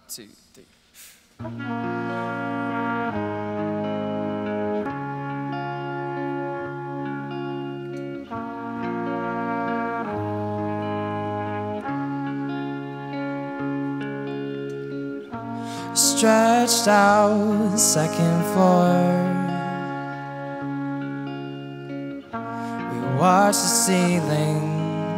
2, 3. Stretched out, second floor, we watch the ceiling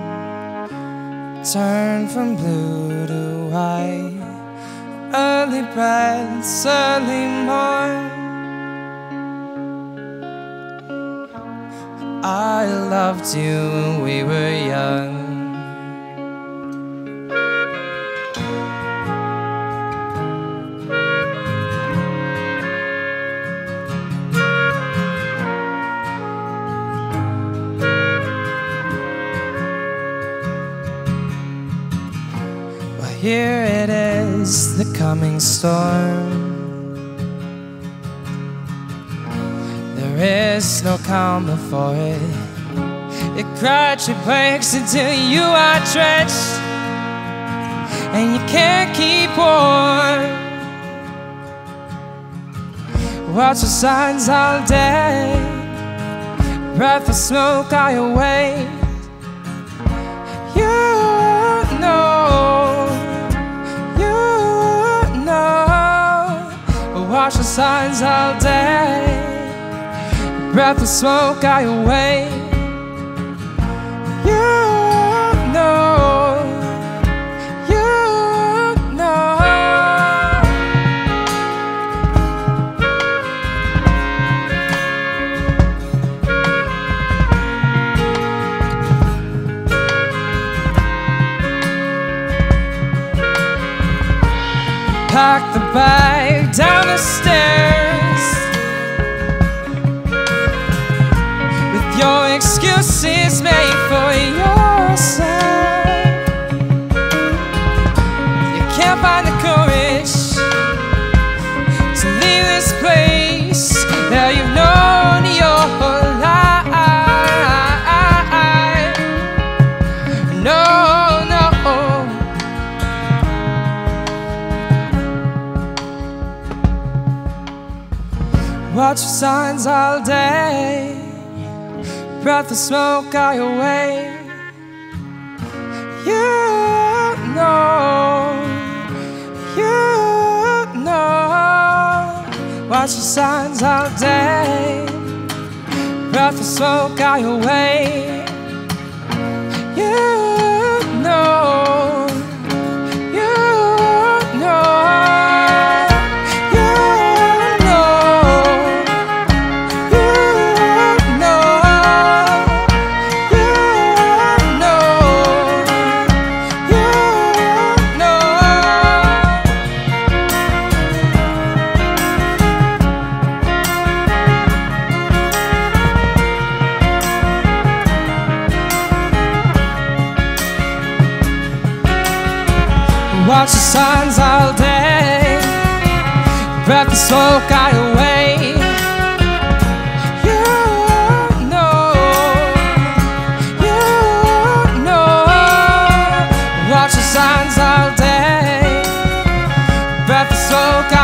turn from blue to white. Early breaths, early morn. I loved you when we were young. Here it is, the coming storm. There is no calm before it. It gradually breaks until you are drenched and you can't keep warm. Watch the signs all day. Breath of smoke, I await. You know. Watch the signs all day. Breath of smoke, I await. You know, you know. Pack the bag down the stairs with your excuses made for yourself. You can't find the courage to leave this place that you've known your whole life. No, no. Watch the signs all day. Breath of smoke, I await. You know, you know. Watch the signs all day. Breath of smoke, I await. You know, you know. Watch the signs all day. Breath of smoke, I await. You know, you know. Watch the signs all day. Breath of smoke,